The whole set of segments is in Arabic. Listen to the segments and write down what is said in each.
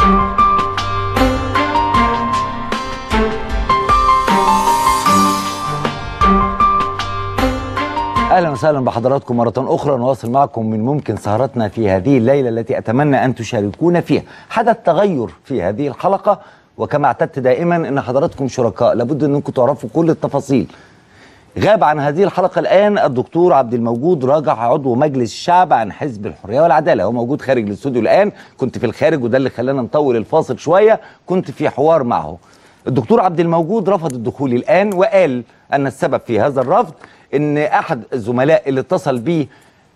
أهلا وسهلا بحضراتكم مرة أخرى. نواصل معكم من ممكن سهرتنا في هذه الليلة التي أتمنى أن تشاركونا فيها. حدث تغير في هذه الحلقة، وكما اعتدت دائما أن حضراتكم شركاء، لابد أنكم تعرفوا كل التفاصيل. غاب عن هذه الحلقة الآن الدكتور عبد الموجود راجع، عضو مجلس الشعب عن حزب الحرية والعدالة. هو موجود خارج الاستوديو الآن، كنت في الخارج وده اللي خلانا نطول الفاصل شوية، كنت في حوار معه. الدكتور عبد الموجود رفض الدخول الآن، وقال أن السبب في هذا الرفض ان احد الزملاء اللي اتصل بيه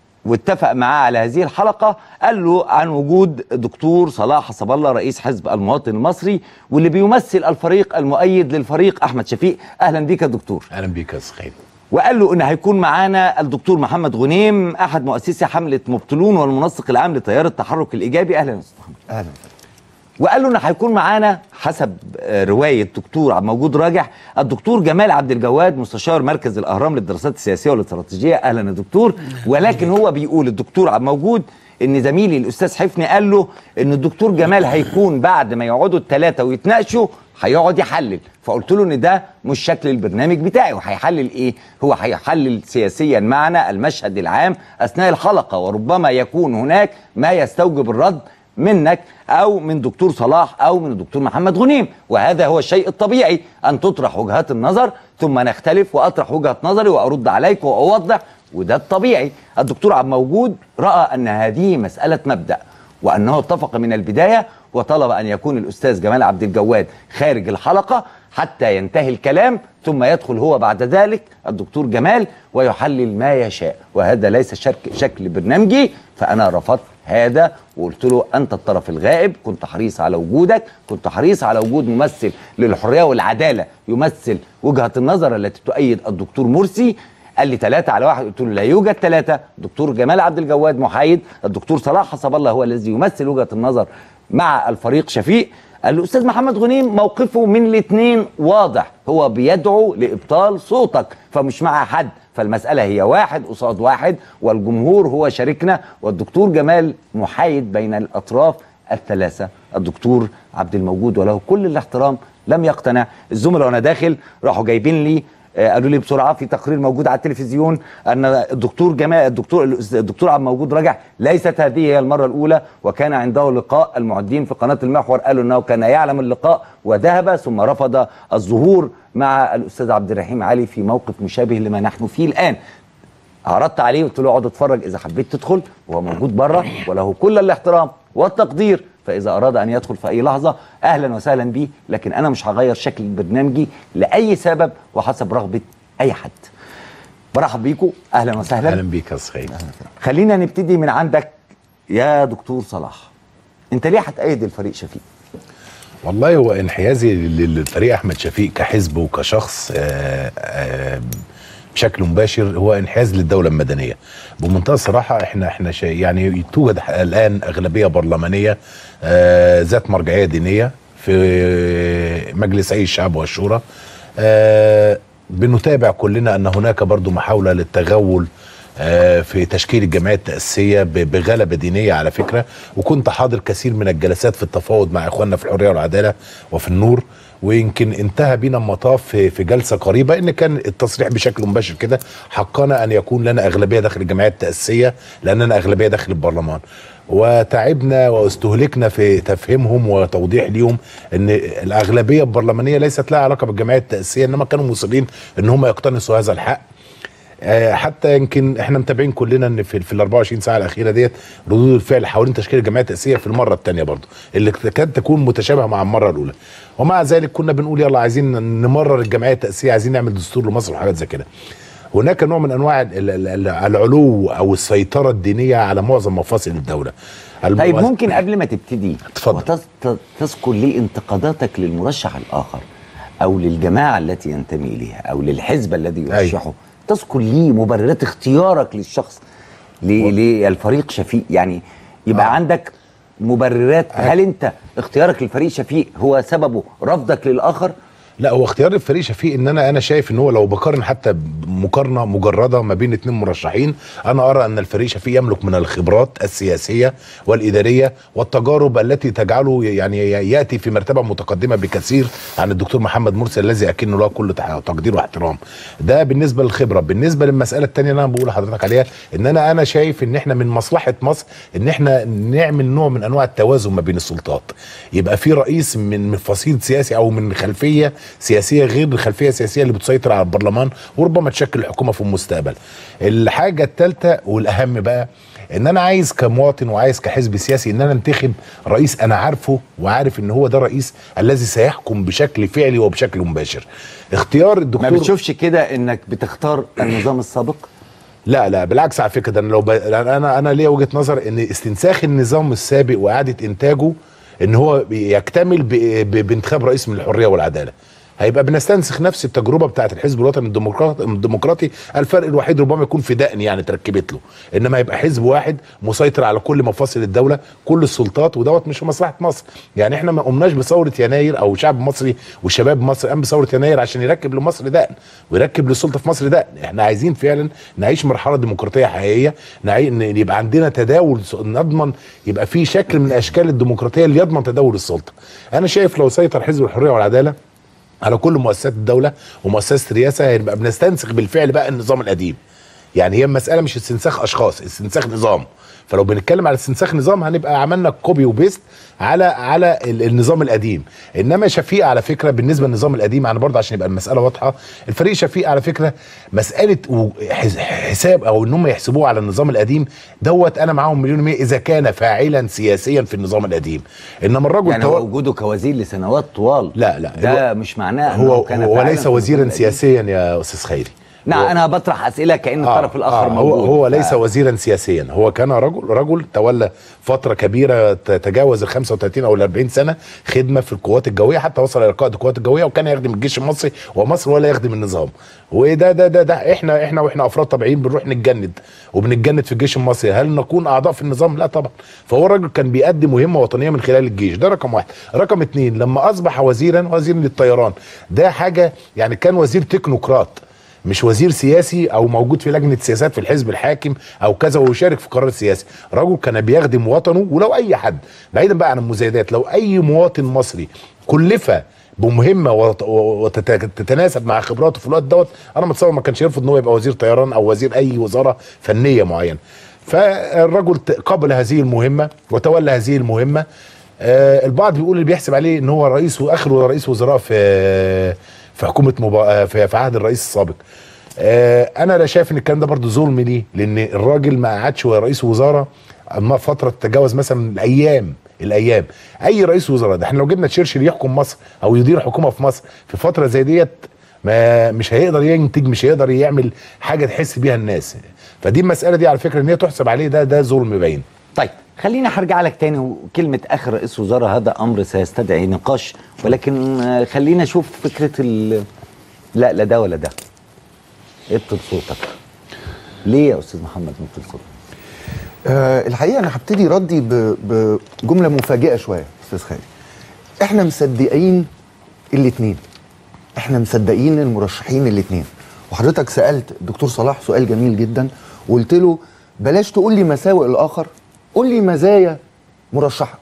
واتفق معاه على هذه الحلقه قال له عن وجود دكتور صلاح حسب الله رئيس حزب المواطن المصري، واللي بيمثل الفريق المؤيد للفريق احمد شفيق. اهلا بيك يا دكتور. اهلا بيك يا سخير. وقال له ان هيكون معانا الدكتور محمد غنيم احد مؤسسي حمله مبطلون والمنسق العام لتيار التحرك الايجابي. اهلا يا استاذ محمد. اهلا. وقال له ان هيكون معانا حسب روايه دكتور عبد الموجود راجح الدكتور جمال عبد الجواد مستشار مركز الاهرام للدراسات السياسيه والاستراتيجيه. اهلا يا دكتور. ولكن هو بيقول الدكتور عبد الموجود ان زميلي الاستاذ حفني قال له ان الدكتور جمال هيكون بعد ما يقعدوا الثلاثه ويتناقشوا هيقعد يحلل. فقلت له ان ده مش شكل البرنامج بتاعي. وهيحلل ايه؟ هو هيحلل سياسيا معنا المشهد العام اثناء الحلقه، وربما يكون هناك ما يستوجب الرد منك او من دكتور صلاح او من الدكتور محمد غنيم، وهذا هو الشيء الطبيعي، ان تطرح وجهات النظر ثم نختلف واطرح وجهة نظري وارد عليك واوضح، وده الطبيعي. الدكتور عبد الموجود راى ان هذه مسألة مبدأ، وانه اتفق من البداية وطلب ان يكون الاستاذ جمال عبد الجواد خارج الحلقة حتى ينتهي الكلام، ثم يدخل هو بعد ذلك الدكتور جمال ويحلل ما يشاء، وهذا ليس شكل برنامجي. فانا رفضت هذا وقلت له انت الطرف الغائب، كنت حريص على وجودك، كنت حريص على وجود ممثل للحريه والعداله يمثل وجهه النظر التي تؤيد الدكتور مرسي. قال لي 3 على 1، قلت له لا يوجد 3. الدكتور جمال عبد الجواد محايد، الدكتور صلاح حسب الله هو الذي يمثل وجهه النظر مع الفريق شفيق. قال له الاستاذ محمد غنيم موقفه من الاثنين واضح، هو بيدعو لابطال صوتك فمش مع حد، فالمسألة هي 1 قصاد 1 والجمهور هو شاركنا، والدكتور جمال محايد بين الأطراف الثلاثة. الدكتور عبد الموجود وله كل الاحترام لم يقتنع. الزملاء وانا داخل راحوا جايبين لي قالوا لي بسرعه في تقرير موجود على التلفزيون ان الدكتور جمال الدكتور عبد الموجود راجع ليست هذه هي المره الاولى، وكان عنده لقاء. المعدين في قناه المحور قالوا انه كان يعلم اللقاء وذهب ثم رفض الظهور مع الاستاذ عبد الرحيم علي في موقف مشابه لما نحن فيه الان. عرضت عليه قلت له اقعد اتفرج اذا حبيت تدخل، وهو موجود بره وله كل الاحترام والتقدير، فاذا اراد ان يدخل في اي لحظه اهلا وسهلا بيه، لكن انا مش هغير شكل برنامجي لاي سبب وحسب رغبه اي حد. برحب بيكم، اهلا وسهلا. اهلا بيك يا سخير. خلينا نبتدي من عندك يا دكتور صلاح، انت ليه هتأيد الفريق شفيق؟ والله هو انحيازي للفريق احمد شفيق كحزب وكشخص بشكل مباشر هو انحياز للدوله المدنيه. بمنتهى الصراحه احنا يعني توجد الان اغلبيه برلمانيه ذات مرجعيه دينيه في مجلس اي الشعب والشورى. بنتابع كلنا ان هناك برضو محاوله للتغول في تشكيل الجمعيه التاسيسيه بغلبه دينيه على فكره، وكنت حاضر كثير من الجلسات في التفاوض مع اخواننا في الحريه والعداله وفي النور، ويمكن انتهى بينا المطاف في جلسه قريبه ان كان التصريح بشكل مباشر كده حقنا ان يكون لنا اغلبيه داخل الجمعيه التاسيسيه لاننا اغلبيه داخل البرلمان. وتعبنا واستهلكنا في تفهيمهم وتوضيح ليهم ان الاغلبيه البرلمانيه ليست لها علاقه بالجمعيه التاسيسيه، انما كانوا مصرين ان هم يقتنصوا هذا الحق. حتى يمكن احنا متابعين كلنا ان في ال 24 ساعه الاخيره ديت ردود الفعل حوالين تشكيل الجمعيه التاسيسيه في المره الثانيه برضه اللي كانت تكون متشابهه مع المره الاولى، ومع ذلك كنا بنقول يلا عايزين نمرر الجمعيه التاسيسيه، عايزين نعمل دستور لمصر وحاجات زي كده. هناك نوع من انواع العلو او السيطره الدينيه على معظم مفاصل الدوله. طيب ممكن قبل ما تبتدي تذكر لي انتقاداتك للمرشح الاخر او للجماعه التي ينتمي اليها او للحزب الذي يرشحه، تذكر لي مبررات اختيارك للشخص للفريق شفيق، يعني يبقى عندك مبررات. هل انت اختيارك للفريق شفيق هو سببه رفضك للاخر؟ لا، هو اختيار الفريق شفيق ان انا شايف ان هو لو بقارن حتى مقارنه مجرده ما بين 2 مرشحين، انا ارى ان الفريق شفيق يملك من الخبرات السياسيه والاداريه والتجارب التي تجعله يعني ياتي في مرتبه متقدمه بكثير عن الدكتور محمد مرسي الذي اكن له كل تقدير واحترام. ده بالنسبه للخبره. بالنسبه للمساله الثانيه اللي انا بقول لحضرتك عليها، ان انا شايف ان احنا من مصلحه مصر ان احنا نعمل نوع من انواع التوازن ما بين السلطات. يبقى في رئيس من فصيل سياسي او من خلفيه سياسيه غير الخلفيه السياسيه اللي بتسيطر على البرلمان وربما تشكل الحكومه في المستقبل. الحاجه الثالثه والاهم بقى، ان انا عايز كمواطن وعايز كحزب سياسي ان انا انتخب رئيس انا عارفه وعارف ان هو ده الرئيس الذي سيحكم بشكل فعلي وبشكل مباشر. اختيار الدكتور، ما بتشوفش كده انك بتختار النظام السابق؟ لا بالعكس على فكره. ده أنا لو انا ليا وجهه نظر ان استنساخ النظام السابق واعاده انتاجه ان هو يكتمل بانتخاب رئيس من الحريه والعداله. هيبقى بنستنسخ نفس التجربه بتاعه الحزب الوطني الديمقراطي. الفرق الوحيد ربما يكون في دقن يعني تركبت له، انما يبقى حزب واحد مسيطر على كل مفاصل الدوله، كل السلطات، ودوت مش في مصلحه مصر. يعني احنا ما قمناش بثوره يناير او شعب مصري وشباب مصر قام بثوره يناير عشان يركب لمصر دقن ويركب للسلطه في مصر دقن. احنا عايزين فعلا نعيش مرحله ديمقراطيه حقيقيه، يبقى عندنا تداول، نضمن يبقى في شكل من اشكال الديمقراطيه اللي يضمن تداول السلطه. انا شايف لو سيطر حزب الحريه والعداله على كل مؤسسات الدولة ومؤسسة الرئاسة هيبقى بنستنسخ بالفعل بقى النظام القديم. يعني هي المسألة مش استنساخ أشخاص، استنساخ نظام. فلو بنتكلم على استنساخ نظام هنبقى عملنا كوبي وبيست على النظام القديم. انما شفيق على فكره بالنسبه للنظام القديم، يعني برضه عشان يبقى المساله واضحه، الفريق شفيق على فكره مساله حساب او ان هم يحسبوه على النظام القديم دوت انا معاهم مليون مية اذا كان فاعلا سياسيا في النظام القديم. انما الرجل يعني هو وجوده كوزير لسنوات طوال، لا ده مش معناه هو ليس وزيرا سياسيا يا استاذ خيري. نعم، انا بطرح اسئله كأن الطرف الاخر موجود. هو ليس وزيرا سياسيا، هو كان رجل تولى فتره كبيره تتجاوز ال 35 او ال 40 سنه خدمه في القوات الجويه، حتى وصل الى قائد القوات الجويه وكان يخدم الجيش المصري ومصر ولا يخدم النظام. وده ده احنا افراد طبيعيين بنروح نتجند في الجيش المصري، هل نكون اعضاء في النظام؟ لا طبعا. فهو الراجل كان بيقدم مهمه وطنيه من خلال الجيش، ده رقم واحد. رقم اتنين، لما اصبح وزير للطيران، ده حاجه يعني كان وزير تكنوقراط مش وزير سياسي او موجود في لجنه سياسات في الحزب الحاكم او كذا ويشارك في قرار سياسي. رجل كان بيخدم وطنه. ولو اي حد بعيدا بقى عن المزايدات، لو اي مواطن مصري كلف بمهمه وتتناسب مع خبراته في الوقت دوت، انا متصور ما كانش يرفض ان هو يبقى وزير طيران او وزير اي وزاره فنيه معينه. فالرجل قبل هذه المهمه وتولى هذه المهمه. البعض بيقول اللي بيحسب عليه ان هو رئيس واخره رئيس وزراء في حكومه في عهد الرئيس السابق. انا لا شايف ان الكلام ده برضه ظلم ليه، لان الراجل ما قعدش وهو رئيس وزاره اما فتره تتجاوز مثلا الايام. اي رئيس وزراء ده احنا لو جبنا تشرشل يحكم مصر او يدير حكومه في مصر في فتره زي ديت مش هيقدر ينتج، مش هيقدر يعمل حاجه تحس بيها الناس. فدي المساله دي على فكره ان هي تحسب عليه ده ظلم باين. طيب خلينا هرجع لك تاني، وكلمة آخر رئيس وزراء هذا أمر سيستدعي نقاش، ولكن خلينا نشوف فكرة لا ده ولا ده. ابطل صوتك. ليه يا أستاذ محمد مبطل صوتك؟ الحقيقة أنا هبتدي ردي بجملة مفاجئة شوية أستاذ خالد. إحنا مصدقين الاتنين، إحنا مصدقين المرشحين الاتنين. وحضرتك سألت الدكتور صلاح سؤال جميل جدا وقلت له بلاش تقول لي مساوئ الآخر، قول لي مزايا مرشحك.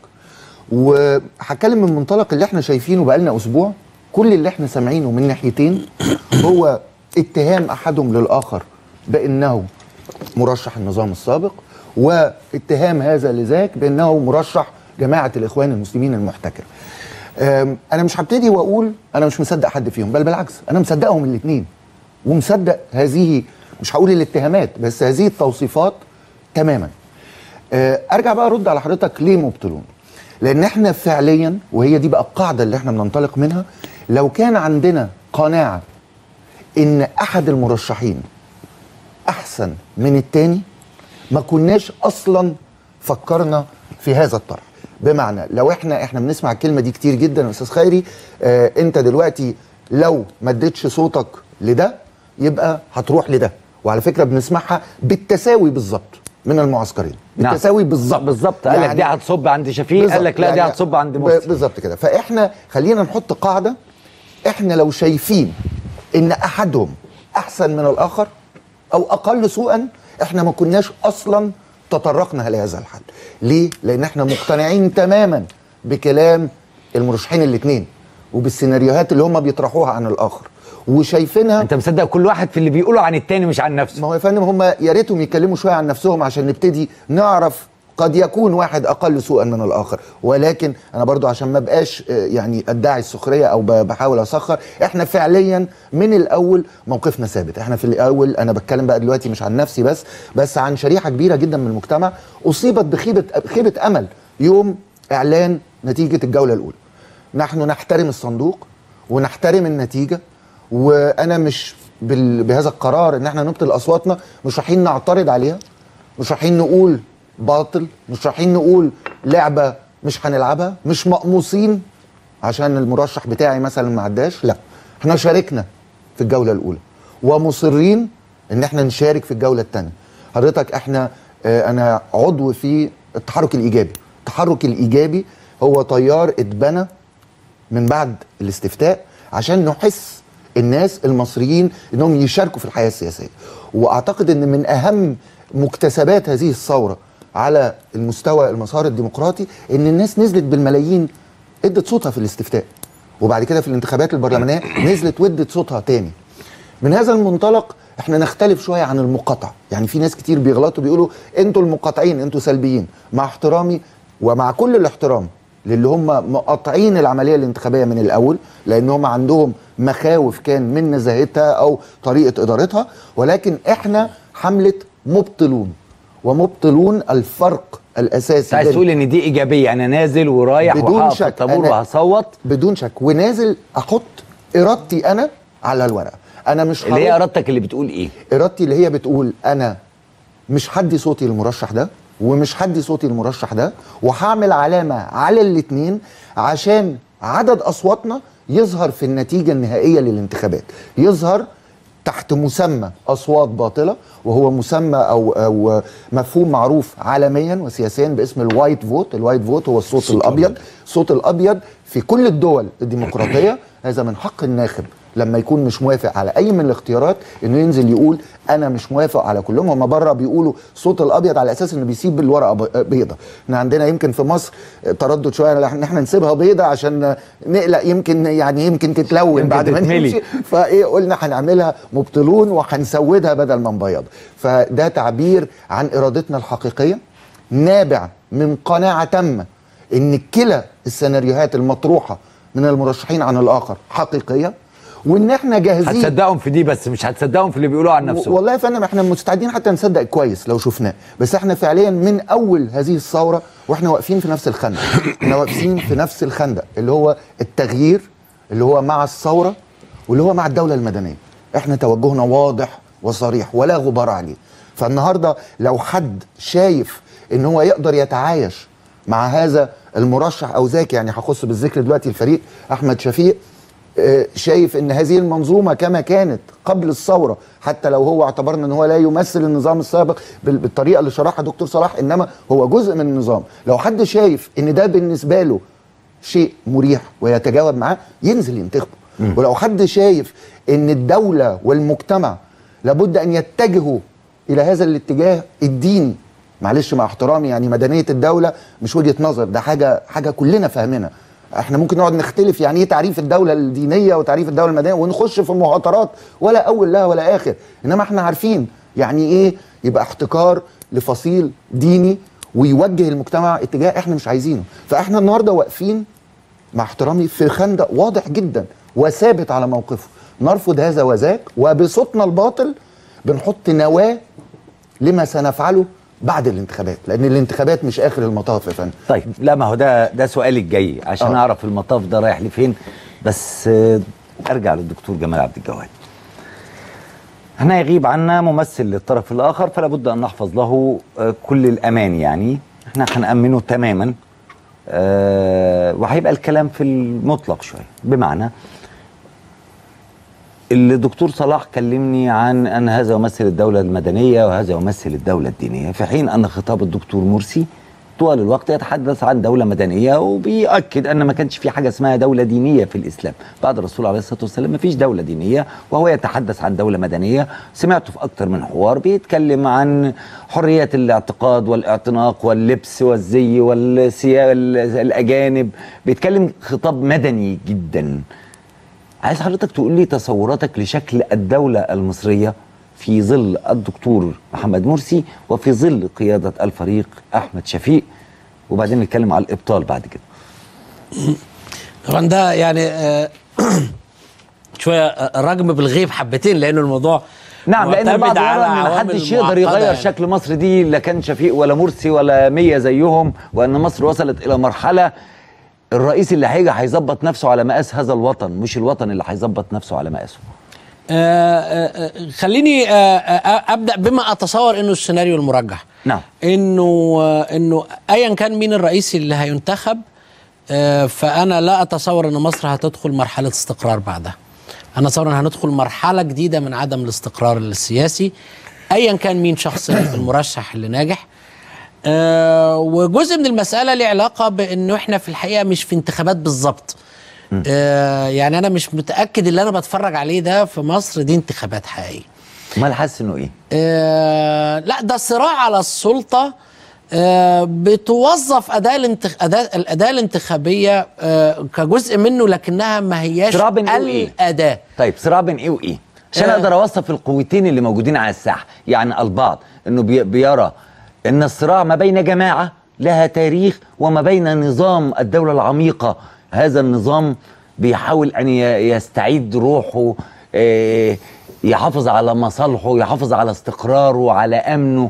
وهتكلم من منطلق اللي احنا شايفينه بقالنا اسبوع، كل اللي احنا سامعينه من ناحيتين هو اتهام احدهم للاخر بانه مرشح النظام السابق، واتهام هذا لذاك بانه مرشح جماعه الاخوان المسلمين المحتكر. انا مش هبتدي واقول انا مش مصدق حد فيهم، بل بالعكس انا مصدقهم الاثنين، ومصدق هذه مش هقول الاتهامات بس هذه التوصيفات تماما. ارجع بقى ارد على حضرتك ليه مبطلون؟ لان احنا فعليا، وهي دي بقى القاعده اللي احنا بننطلق منها، لو كان عندنا قناعه ان احد المرشحين احسن من التاني ما كناش اصلا فكرنا في هذا الطرح. بمعنى لو احنا بنسمع الكلمه دي كتير جدا يا استاذ خيري، انت دلوقتي لو ما اديتش صوتك لده يبقى هتروح لده، وعلى فكره بنسمعها بالتساوي بالظبط من المعسكرين، بالتساوي بالظبط. قال لك دي هتصب عند شفيق، قال لك لا دي هتصب عند مرسي، بالظبط كده. فاحنا خلينا نحط قاعده احنا لو شايفين ان احدهم احسن من الاخر او اقل سوءا، احنا ما كناش اصلا تطرقنا لهذا الحل. ليه؟ لان احنا مقتنعين تماما بكلام المرشحين الاثنين وبالسيناريوهات اللي هم بيطرحوها عن الاخر وشايفينها. انت مصدق كل واحد في اللي بيقوله عن التاني مش عن نفسه؟ ما هو يا فندم هم يا ريتهم يتكلموا شويه عن نفسهم عشان نبتدي نعرف قد يكون واحد اقل سوءا من الاخر. ولكن انا برضو عشان ما بقاش يعني ادعي السخريه او بحاول اسخر، احنا فعليا من الاول موقفنا ثابت. احنا في الاول، انا بتكلم بقى دلوقتي مش عن نفسي بس عن شريحه كبيره جدا من المجتمع اصيبت بخيبه امل يوم اعلان نتيجه الجوله الاولى. نحن نحترم الصندوق ونحترم النتيجه، وانا مش بهذا القرار ان احنا نبطل اصواتنا، مش رايحين نعترض عليها، مش رايحين نقول باطل، مش رايحين نقول لعبه مش هنلعبها، مش مقموصين عشان المرشح بتاعي مثلا ما عداش. لا، احنا شاركنا في الجوله الاولى ومصرين ان احنا نشارك في الجوله الثانيه. حضرتك احنا انا عضو في التحرك الايجابي. التحرك الايجابي هو تيار اتبنى من بعد الاستفتاء عشان نحس الناس المصريين انهم يشاركوا في الحياه السياسيه. واعتقد ان من اهم مكتسبات هذه الثوره على المستوى المسار الديمقراطي ان الناس نزلت بالملايين ادت صوتها في الاستفتاء، وبعد كده في الانتخابات البرلمانيه نزلت وادت صوتها تاني. من هذا المنطلق احنا نختلف شويه عن المقاطعه. يعني في ناس كتير بيغلطوا بيقولوا انتوا المقاطعين، انتوا سلبيين. مع احترامي ومع كل الاحترام للي هم مقاطعين العمليه الانتخابيه من الاول، لان هم عندهم مخاوف كان من نزاهتها او طريقه ادارتها، ولكن احنا حمله مبطلون. ومبطلون الفرق الاساسي. عايز تقول ان دي ايجابيه، انا نازل ورايح وهقف في الطابور وهصوت بدون شك، ونازل احط ارادتي انا على الورقه. انا مش اللي هي ارادتك اللي بتقول ايه؟ ارادتي اللي هي بتقول انا مش هدي صوتي للمرشح ده ومش هدي صوتي للمرشح ده، وهعمل علامه على الاثنين عشان عدد اصواتنا يظهر في النتيجه النهائيه للانتخابات، يظهر تحت مسمى اصوات باطله، وهو مسمى او مفهوم معروف عالميا وسياسيا باسم الوايت فوت. الوايت فوت هو الصوت الابيض. الصوت الابيض في كل الدول الديمقراطيه. هذا من حق الناخب لما يكون مش موافق على اي من الاختيارات انه ينزل يقول انا مش موافق على كلهم. هم بره بيقولوا صوت الابيض على اساس انه بيسيب الورقه بيضه. احنا عندنا يمكن في مصر تردد شويه ان احنا نسيبها بيضه عشان نقلق يمكن تتلون بعد ما نمشي، فايه قلنا هنعملها مبطلون وهنسودها بدل ما نبيض. فده تعبير عن ارادتنا الحقيقيه نابع من قناعه تامه ان كلا السيناريوهات المطروحه من المرشحين عن الاخر حقيقيه، وان احنا جاهزين. هتصدقهم في دي بس مش هتصدقهم في اللي بيقولوا عن نفسهم. والله يا فندم احنا مستعدين حتى نصدق كويس لو شفناه، بس احنا فعليا من اول هذه الثوره واحنا واقفين في نفس الخندق. احنا واقفين في نفس الخندق اللي هو التغيير، اللي هو مع الثوره، واللي هو مع الدوله المدنيه. احنا توجهنا واضح وصريح ولا غبار عليه. فالنهارده لو حد شايف ان هو يقدر يتعايش مع هذا المرشح او ذاك، يعني هخص بالذكر دلوقتي الفريق احمد شفيق، شايف ان هذه المنظومه كما كانت قبل الثوره، حتى لو هو اعتبرنا ان هو لا يمثل النظام السابق بالطريقه اللي شرحها دكتور صلاح، انما هو جزء من النظام. لو حد شايف ان ده بالنسبه له شيء مريح ويتجاوب معاه ينزل ينتخبه. ولو حد شايف ان الدوله والمجتمع لابد ان يتجهوا الى هذا الاتجاه الديني، معلش مع احترامي، يعني مدنيه الدوله مش وجهه نظر، ده حاجه كلنا فاهمينها. احنا ممكن نقعد نختلف يعني ايه تعريف الدوله الدينيه وتعريف الدوله المدنيه ونخش في مهاترات ولا اول لها ولا اخر، انما احنا عارفين يعني ايه يبقى احتكار لفصيل ديني ويوجه المجتمع اتجاه احنا مش عايزينه. فاحنا النهارده واقفين مع احترامي في خندق واضح جدا وثابت على موقفه، نرفض هذا وذاك، وبصوتنا الباطل بنحط نواه لما سنفعله بعد الانتخابات، لان الانتخابات مش اخر المطاف يا فندم. طيب لا، ما هو ده سؤالي الجاي عشان اعرف المطاف ده رايح لفين. بس ارجع للدكتور جمال عبد الجواد. احنا يغيب عنا ممثل للطرف الاخر، فلا بد ان نحفظ له كل الامان. يعني احنا هنأمنه تماما، وهيبقى الكلام في المطلق شويه. بمعنى الدكتور صلاح كلمني عن أن هذا يمثل الدولة المدنية وهذا يمثل الدولة الدينية، في حين أن خطاب الدكتور مرسي طوال الوقت يتحدث عن دولة مدنية، وبيأكد أن ما كانش في حاجة اسمها دولة دينية في الإسلام. بعد الرسول عليه الصلاة والسلام ما فيش دولة دينية، وهو يتحدث عن دولة مدنية. سمعته في أكتر من حوار بيتكلم عن حرية الاعتقاد والاعتناق واللبس والزي والأجانب، بيتكلم خطاب مدني جدا. عايز حضرتك تقول لي تصوراتك لشكل الدولة المصرية في ظل الدكتور محمد مرسي وفي ظل قيادة الفريق أحمد شفيق، وبعدين نتكلم على الإبطال بعد كده. طبعا ده يعني شوية رجم بالغيب حبتين، لأنه الموضوع نعم، لأن البعض يرى أن عوامل محدش يقدر يغير معقدة شكل مصر دي، لا كان شفيق ولا مرسي ولا 100 زيهم، وأن مصر وصلت إلى مرحلة الرئيس اللي هيجي هيظبط نفسه على مقاس هذا الوطن، مش الوطن اللي هيظبط نفسه على مقاسه. خليني ابدا بما اتصور انه السيناريو المرجح. نعم. انه ايا كان مين الرئيس اللي هينتخب، فانا لا اتصور ان مصر هتدخل مرحله استقرار بعدها. انا اتصور ان هندخل مرحله جديده من عدم الاستقرار السياسي ايا كان مين شخص المرشح اللي ناجح. وجزء من المساله له علاقه بانه احنا في الحقيقه مش في انتخابات بالظبط. يعني انا مش متاكد اللي انا بتفرج عليه ده في مصر دي انتخابات حقيقيه. امال حاسس انه ايه؟ لا، ده صراع على السلطه. بتوظف الاداه الانتخابيه كجزء منه، لكنها ما هياش صراع بين ايه وايه؟ الاداه. طيب صراع بين ايه وايه؟ عشان اقدر اوصف القوتين اللي موجودين على الساحه. يعني البعض انه بيرى ان الصراع ما بين جماعه لها تاريخ وما بين نظام الدوله العميقه. هذا النظام بيحاول أن يستعيد روحه، يحافظ على مصالحه، يحافظ على استقراره، على أمنه.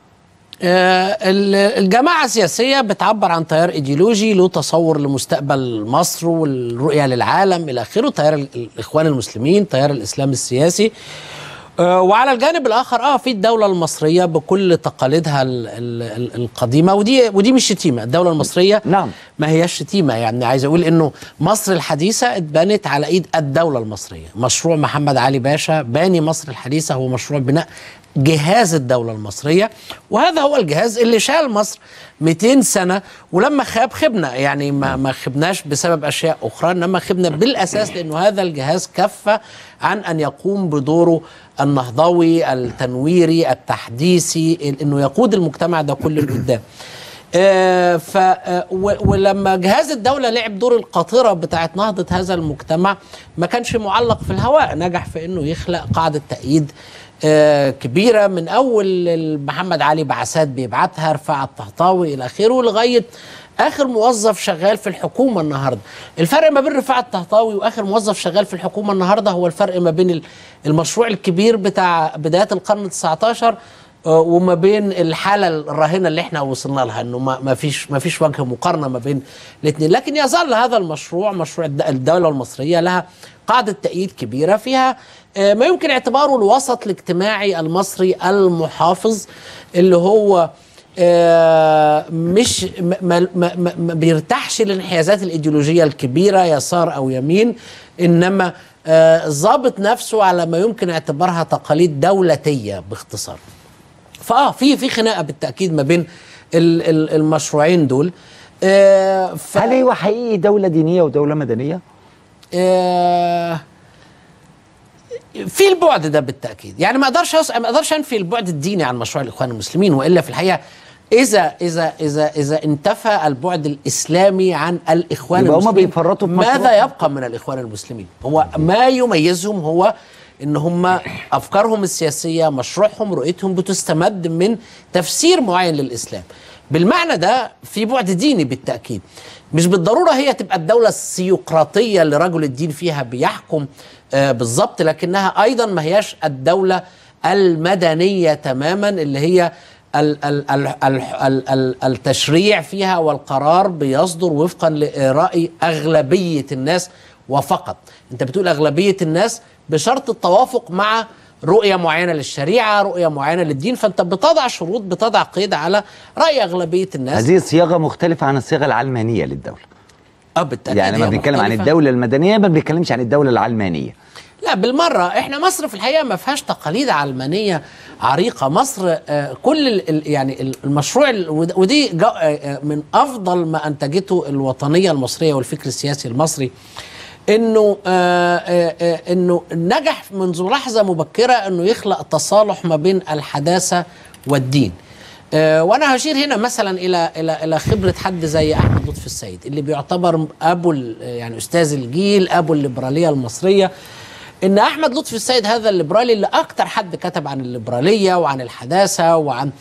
الجماعة السياسية بتعبر عن تيار إيديولوجي له تصور لمستقبل مصر والرؤية للعالم إلى آخره، تيار الإخوان المسلمين، تيار الإسلام السياسي. وعلى الجانب الآخر في الدولة المصرية بكل تقاليدها القديمة، ودي مش شتيمة. الدولة المصرية نعم ما هياش شتيمة، يعني عايز أقول إنه مصر الحديثة اتبنت على إيد الدولة المصرية. مشروع محمد علي باشا باني مصر الحديثة هو مشروع بناء جهاز الدولة المصرية، وهذا هو الجهاز اللي شال مصر 200 سنة. ولما خبنا، يعني ما خبناش بسبب أشياء أخرى، إنما خبنا بالأساس لأنه هذا الجهاز كف عن أن يقوم بدوره النهضوي التنويري التحديثي، إنه يقود المجتمع ده كله لقدام. ولما جهاز الدولة لعب دور القاطرة بتاعت نهضة هذا المجتمع، ما كانش معلق في الهواء، نجح في إنه يخلق قاعدة تأييد كبيرة، من أول محمد علي بعثات بيبعتها، رفاعة الطهطاوي إلى آخره، لغاية آخر موظف شغال في الحكومة النهاردة. الفرق ما بين رفاعة الطهطاوي وآخر موظف شغال في الحكومة النهاردة هو الفرق ما بين المشروع الكبير بتاع بدايات القرن 19 وما بين الحالة الراهنة اللي احنا وصلنا لها، انه ما فيش وجه مقارنة ما بين الاثنين. لكن يظل هذا المشروع، مشروع الدولة المصرية، لها قاعدة تأييد كبيرة فيها ما يمكن اعتباره الوسط الاجتماعي المصري المحافظ، اللي هو مش ما بيرتاحش للانحيازات الإيديولوجية الكبيرة يسار أو يمين، إنما ضابط نفسه على ما يمكن اعتبارها تقاليد دولتية باختصار. في خناقة بالتأكيد ما بين المشروعين دول. هل هو حقيقي دولة دينية ودولة مدنية؟ في البعد ده بالتأكيد، يعني ما اقدرش انفي البعد الديني عن مشروع الإخوان المسلمين، والا في الحقيقة إذا انتفى البعد الإسلامي عن الإخوان المسلمين، ماذا يبقى من الإخوان المسلمين؟ هو ما يميزهم هو إن هم أفكارهم السياسية، مشروعهم، رؤيتهم بتستمد من تفسير معين للإسلام. بالمعنى ده في بعد ديني بالتأكيد، مش بالضرورة هي تبقى الدولة السيقراطية اللي رجل الدين فيها بيحكم بالضبط، لكنها أيضا ما هياش الدولة المدنية تماما اللي هي التشريع فيها والقرار بيصدر وفقا لرأي أغلبية الناس وفقط. أنت بتقول أغلبية الناس بشرط التوافق مع رؤية معينة للشريعة، رؤية معينة للدين، فأنت بتضع شروط، بتضع قيد على رأي أغلبية الناس. هذه صياغة مختلفة عن الصيغة العلمانية للدولة. بالتأكيد، يعني لما بنتكلم عن الدولة المدنية ما بنتكلمش عن الدولة العلمانية. لا بالمرة، احنا مصر في الحقيقة ما فيهاش تقاليد علمانية عريقة. مصر كل يعني المشروع ودي من أفضل ما أنتجته الوطنية المصرية والفكر السياسي المصري، انه نجح منذ لحظة مبكرة انه يخلق تصالح ما بين الحداثة والدين. وانا هشير هنا مثلا الى خبره حد زي احمد لطفي السيد، اللي بيعتبر ابو يعني استاذ الجيل، ابو الليبراليه المصريه. ان احمد لطفي السيد هذا الليبرالي اللي اكتر حد كتب عن الليبراليه وعن الحداثه وعن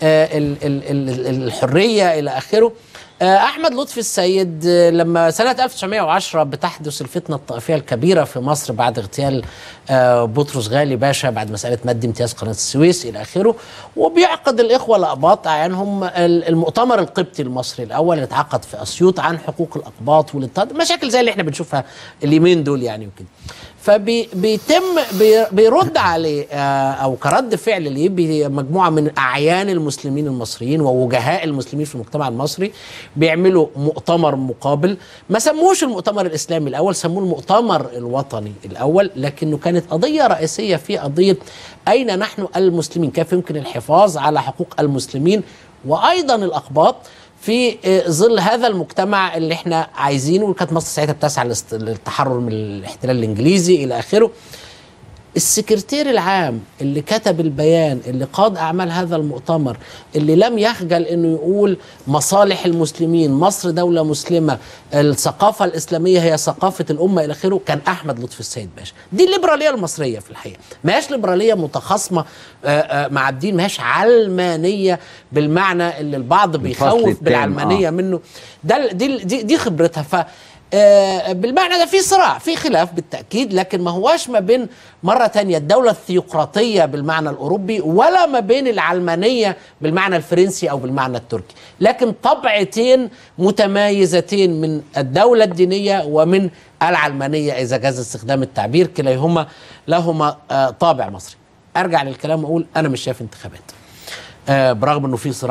الحريه الى اخره. احمد لطفي السيد لما سنه 1910 بتحدث الفتنه الطائفيه الكبيره في مصر بعد اغتيال بطرس غالي باشا بعد مساله مد امتياز قناه السويس الى اخره، وبيعقد الاخوه الاقباط اعيانهم المؤتمر القبطي المصري الاول اللي اتعقد في اسيوط عن حقوق الاقباط والاضطهاد، مشاكل زي اللي احنا بنشوفها اليومين دول يعني وكده. فبيتم بيرد عليه او كرد فعل ليه بمجموعه من اعيان المسلمين المصريين ووجهاء المسلمين في المجتمع المصري، بيعملوا مؤتمر مقابل. ما سموش المؤتمر الاسلامي الاول، سموه المؤتمر الوطني الاول، لكنه كانت قضيه رئيسيه في قضيه اين نحن المسلمين، كيف يمكن الحفاظ على حقوق المسلمين وايضا الاقباط في ظل هذا المجتمع اللي احنا عايزينه. وكانت مصر ساعتها بتسعى للتحرر من الاحتلال الانجليزي الى اخره. السكرتير العام اللي كتب البيان اللي قاد اعمال هذا المؤتمر، اللي لم يخجل انه يقول مصالح المسلمين، مصر دولة مسلمة، الثقافة الاسلامية هي ثقافة الامة الى اخره، كان احمد لطفي السيد باشا. دي الليبرالية المصرية في الحقيقة، ما هيش ليبرالية متخاصمة مع الدين، ما هيش علمانية بالمعنى اللي البعض بيخوف بالعلمانية منه. دي خبرتها. بالمعنى ده في صراع، في خلاف بالتأكيد، لكن ما هواش ما بين مرة تانية الدولة الثيوقراطية بالمعنى الأوروبي ولا ما بين العلمانية بالمعنى الفرنسي أو بالمعنى التركي، لكن طبعتين متمايزتين من الدولة الدينية ومن العلمانية إذا جاز استخدام التعبير، كليهما لهما طابع مصري. أرجع للكلام وأقول أنا مش شايف انتخابات، برغم أنه في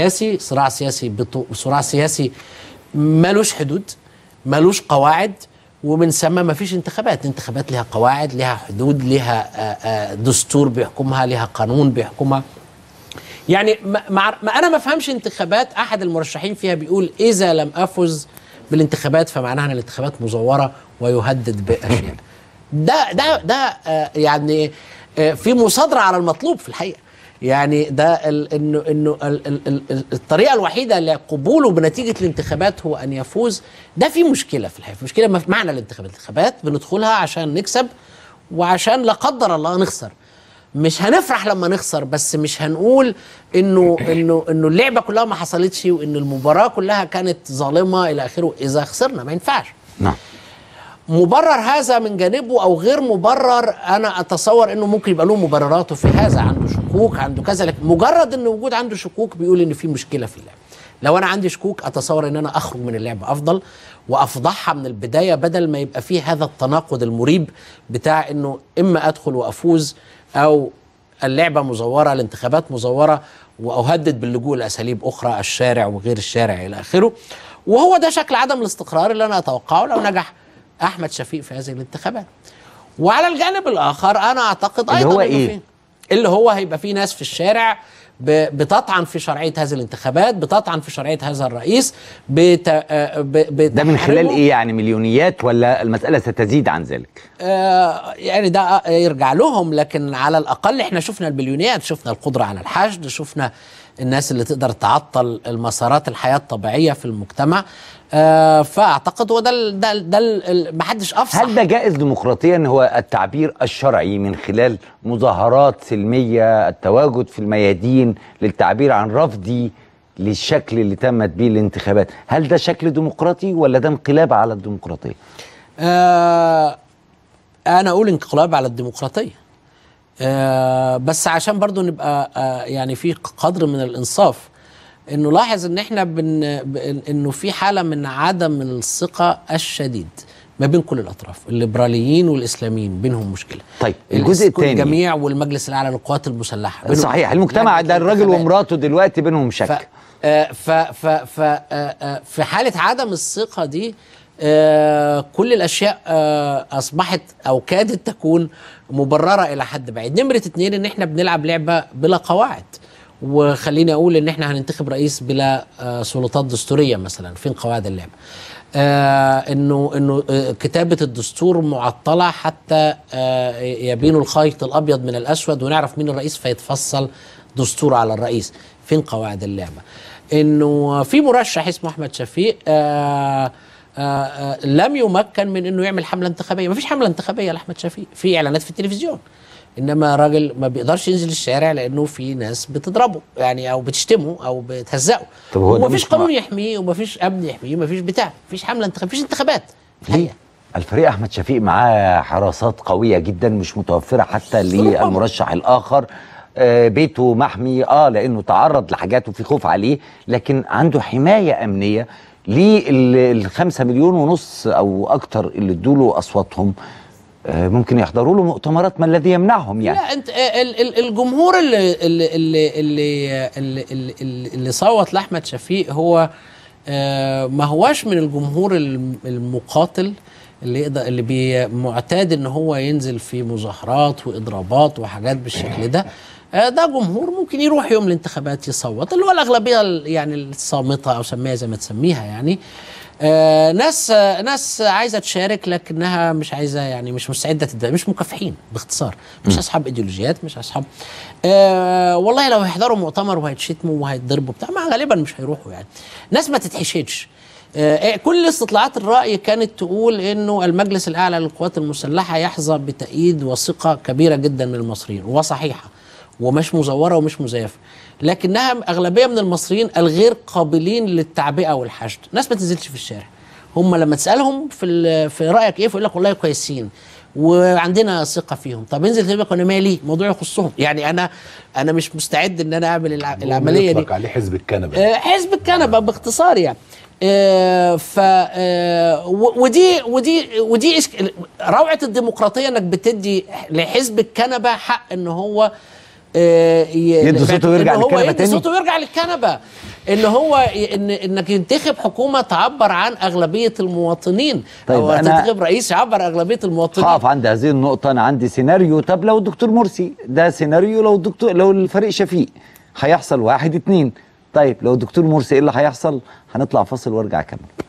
صراع سياسي مالوش حدود، مالوش قواعد، ومن ثم ما فيش انتخابات لها قواعد، لها حدود، لها دستور بيحكمها، لها قانون بيحكمها. يعني ما انا ما فهمش انتخابات احد المرشحين فيها بيقول اذا لم افز بالانتخابات فمعناها ان الانتخابات مزوره ويهدد باشياء. ده يعني في مصادره على المطلوب في الحقيقه. يعني ده انه الطريقه الوحيده لقبوله بنتيجه الانتخابات هو ان يفوز. ده في مشكله في الحقيقه، مشكله في معنى الانتخابات بندخلها عشان نكسب وعشان لا قدر الله نخسر. مش هنفرح لما نخسر، بس مش هنقول انه اللعبه كلها ما حصلتش وان المباراه كلها كانت ظالمه الى اخره اذا خسرنا. ما ينفعش. نعم. مبرر هذا من جانبه او غير مبرر، انا اتصور انه ممكن يبقى له مبرراته في هذا، عنده شكوك، عنده كذا، لكن مجرد ان وجود عنده شكوك بيقول ان في مشكله في اللعبه. لو انا عندي شكوك اتصور ان انا اخرج من اللعبه افضل وافضحها من البدايه، بدل ما يبقى فيه هذا التناقض المريب بتاع انه اما ادخل وافوز او اللعبه مزوره، الانتخابات مزوره، واهدد باللجوء لاساليب اخرى، الشارع وغير الشارع الى اخره. وهو ده شكل عدم الاستقرار اللي انا اتوقعه لو نجح احمد شفيق في هذه الانتخابات. وعلى الجانب الاخر انا اعتقد ايضا اللي هو ايه؟ اللي هو هيبقى في ناس في الشارع بتطعن في شرعيه هذه الانتخابات، بتطعن في شرعيه هذا الرئيس، ده من خلال ايه يعني؟ مليونيات ولا المساله ستزيد عن ذلك؟ يعني ده يرجع لهم، لكن على الاقل احنا شفنا البليونيات، شفنا القدره على الحشد، شفنا الناس اللي تقدر تعطل المسارات الحياه الطبيعيه في المجتمع. فاعتقد هو ده ما حدش افصح. هل ده جائز ديمقراطيا؟ هو التعبير الشرعي من خلال مظاهرات سلميه، التواجد في الميادين للتعبير عن رفضي للشكل اللي تمت به الانتخابات، هل ده شكل ديمقراطي ولا ده انقلاب على الديمقراطيه؟ انا اقول انقلاب على الديمقراطيه، بس عشان برضو نبقى يعني في قدر من الانصاف، انه لاحظ ان احنا انه في حاله من عدم الثقه الشديد ما بين كل الاطراف، الليبراليين والاسلاميين بينهم مشكله. طيب الجزء الثاني، الجميع والمجلس الاعلى للقوات المسلحه صحيح، المجتمع ده الراجل ومراته دلوقتي بينهم شك. في حاله عدم الثقه دي كل الاشياء اصبحت او كادت تكون مبرره الى حد بعيد. نمره 2 ان احنا بنلعب لعبه بلا قواعد، وخليني اقول ان احنا هننتخب رئيس بلا سلطات دستوريه مثلا. فين قواعد اللعبه؟ انه كتابه الدستور معطله حتى يبين الخيط الابيض من الاسود ونعرف مين الرئيس فيتفصل دستور على الرئيس. فين قواعد اللعبه؟ انه في مرشح اسمه احمد شفيق لم يمكن من انه يعمل حمله انتخابيه. ما فيش حمله انتخابيه لاحمد شفيق، في اعلانات في التلفزيون، انما راجل ما بيقدرش ينزل الشارع لانه في ناس بتضربه يعني او بتشتمه او بتهزقه، ومفيش قانون يحميه ومفيش امن يحميه ومفيش بتاع، مفيش حمله انتخابيه، مفيش انتخابات الحقيقه. الفريق احمد شفيق معاه حراسات قويه جدا مش متوفره حتى للمرشح الاخر. بيته محمي لانه تعرض لحاجات وفي خوف عليه، لكن عنده حمايه امنيه لل5 مليون ونص او اكتر اللي ادوا له اصواتهم. ممكن يحضروا له مؤتمرات، ما الذي يمنعهم يعني؟ لا، انت الجمهور اللي صوت لاحمد شفيق هو ما هواش من الجمهور المقاتل اللي يقدر اللي معتاد ان هو ينزل في مظاهرات واضرابات وحاجات بالشكل ده. ده جمهور ممكن يروح يوم الانتخابات يصوت، اللي هو الاغلبيه يعني الصامته او سميها زي ما تسميها يعني. ناس عايزه تشارك لكنها مش عايزه، يعني مش مستعده مش مكافحين باختصار، مش اصحاب ايديولوجيات، مش اصحاب والله لو هيحضروا مؤتمر وهيتشتموا وهيتضربوا بتاع ما غالبا مش هيروحوا يعني. ناس ما تتحشدش. كل استطلاعات الرأي كانت تقول انه المجلس الاعلى للقوات المسلحه يحظى بتأييد وثقه كبيره جدا من المصريين، وصحيحه ومش مزوره ومش مزيفه، لكنها اغلبيه من المصريين الغير قابلين للتعبئه والحشد. ناس ما تنزلش في الشارع، هم لما تسالهم في رايك ايه فيقول لك والله كويسين وعندنا ثقه فيهم. طب انزل تبقى انا مالي، موضوع يخصهم يعني. انا مش مستعد ان انا اعمل العمليه دي. عليه حزب الكنبه، حزب الكنبه باختصار يعني. ودي روعه الدمقراطيه، انك بتدي لحزب الكنبه حق ان هو يدي صوته ويرجع للكنبه تاني، صوته ويرجع للكنبه، ان هو انك ينتخب حكومه تعبر عن اغلبيه المواطنين. طيب او تنتخب رئيس يعبر عن اغلبيه المواطنين. هقف عند هذه النقطه. انا عندي سيناريو. طب لو الدكتور مرسي، ده سيناريو لو الفريق شفيق هيحصل 1 2. طيب لو الدكتور مرسي ايه اللي هيحصل؟ هنطلع فاصل وارجع اكمل.